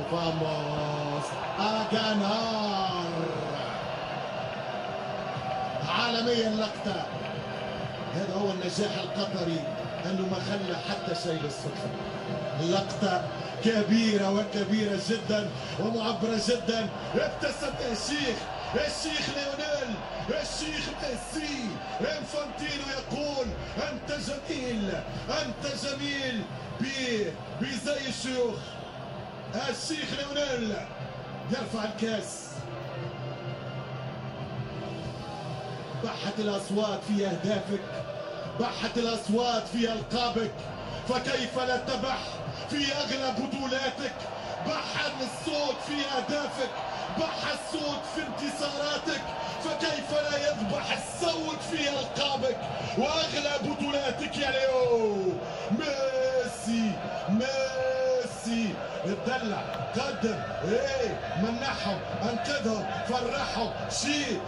فاموس اغانار عالميا اللقطة. هذا هو النجاح القطري، انه ما خلى حتى شيء بالصدفة. لقطة كبيرة وكبيرة جدا ومعبرة جدا. ابتسم الشيخ ليونيل، الشيخ ميسي. انفانتينو يقول انت جميل، انت جميل بزي الشيوخ. الشيخ ليونيل يرفع الكاس. بحت الأصوات في أهدافك، بحت الأصوات في ألقابك، فكيف لا تبح في أغلى بطولاتك؟ بح الصوت في أهدافك، بح الصوت في انتصاراتك، فكيف لا يذبح الصوت في ألقابك وأغلى بطولاتك يا ليو؟ ميسي اتدلع، قدم، منحهم، انقذهم، فرحهم. شيل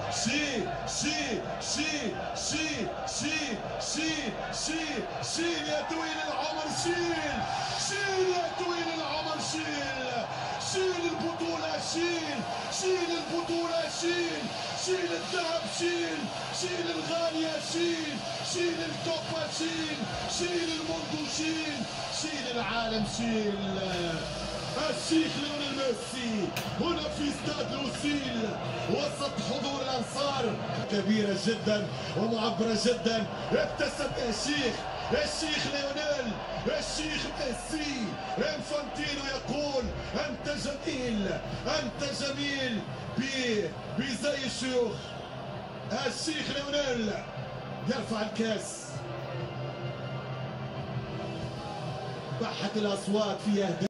يا طويل العمر، شيل يا طويل العمر، شيل البطولة، شيل البطولة، شيل الذهب، شيل الغالية، شيل الكوبا، شيل الموندو، شيل العالم، الشيخ ليونيل ميسي هنا في استاد لوسيل وسط حضور الانصار. كبيرة جدا ومعبرة جدا. ابتسم الشيخ ليونيل، الشيخ ميسي. انفانتينو يقول انت جميل، انت جميل بزي الشيوخ. الشيخ ليونيل يرفع الكاس. بحت الأصوات في أهداف.